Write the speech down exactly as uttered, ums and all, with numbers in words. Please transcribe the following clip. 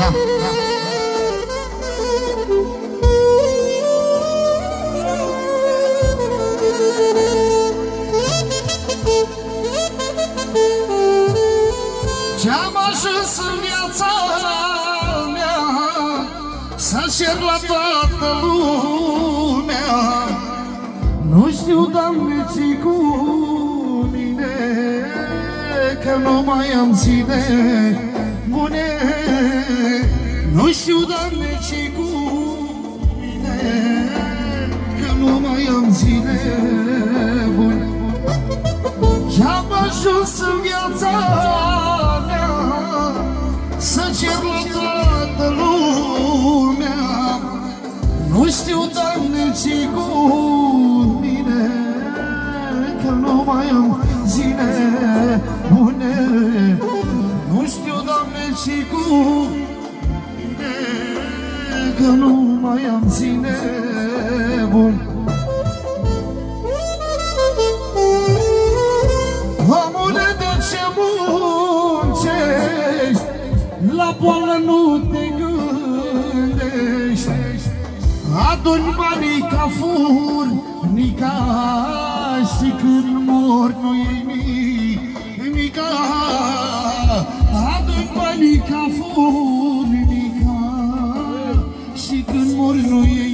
da. Ce-am ajuns în viața mea să cer la toată lumea. Nu știu, Doamne, ce-i cu mine, că nu mai am zile bune. Nu știu, Doamne, ce-i cu mine, că nu mai am zile bune. Ce-am ajuns în viața mea să cer la toată lumea. Nu știu, Doamne, ce-i cu mine, că nu mai am zile bune. Nu știu, Doamne, ce-i cu mine, că nu mai am zile bune. Omule, de ce muncești, la boală nu te gândești. Aduni banii ca furnica și când mor nu iei nimica. Aduni banii ca furnica și când mor nu iei